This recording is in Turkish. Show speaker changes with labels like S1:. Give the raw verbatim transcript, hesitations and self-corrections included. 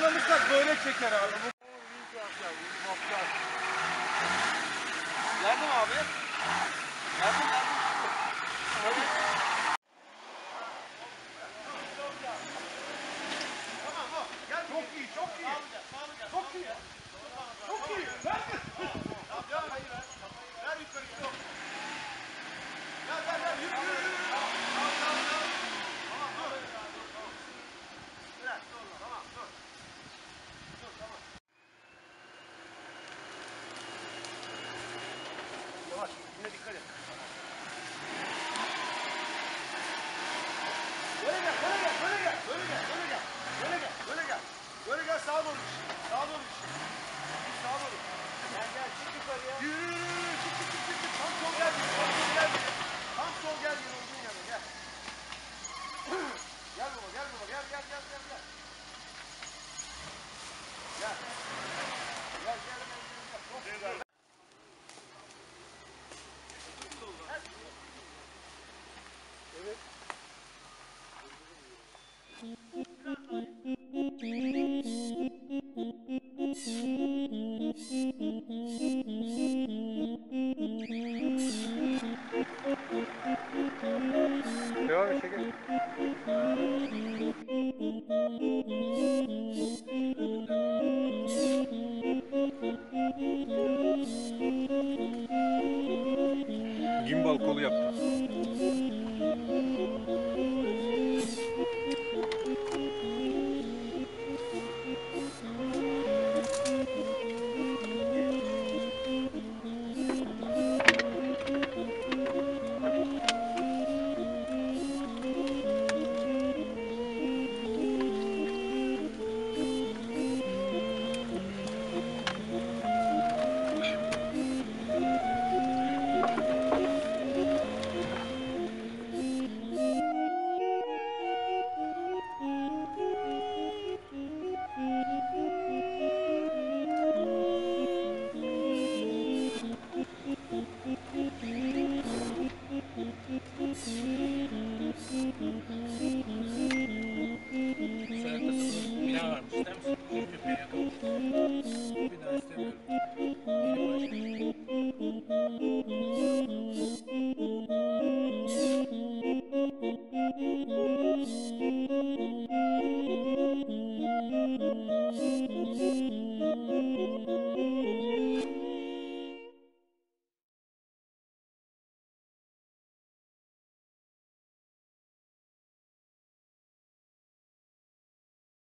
S1: alırsak böyle çeker abi. Geldim abi. Geldim geldim. Evet. Tamam o. Gel. Çok iyi, çok iyi. Çok iyi. Çok iyi. Ver. Tamam, hayır ver. Ver yukarı yok. Gel gel gel yürü yürü yürü. Tamam tamam tamam. Tamam dur. Bırak dur. Tamam dur. Dur tamam. Yavaş yine dikkat et. Böyle gel böyle gel böyle gel böyle gel böyle gel. Böyle gel böyle gel. Böyle gel sağa doğru iş. Sağa doğru iş. Sağa doğru. Gel gel çık yukarıya. Yürü yürü yürü çık çık çık çık. Tam sol gel. Tam sol gel. Tam sol gel yine olduğun yere gel. Gel baba gel baba gel gel gel gel gel. Gel. Gel gel gel gel. Çok güzel. Evet.